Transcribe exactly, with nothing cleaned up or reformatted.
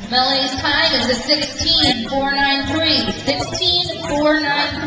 Melanie's time is a sixteen four nine three. sixteen four nine three.